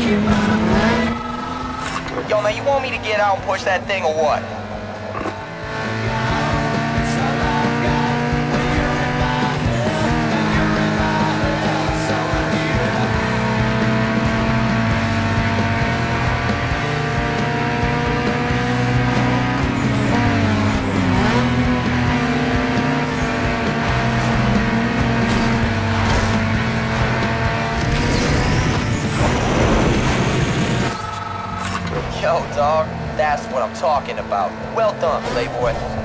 Yo, man, you want me to get out and push that thing or what? Yo, dog, that's what I'm talking about. Well done, Playboy.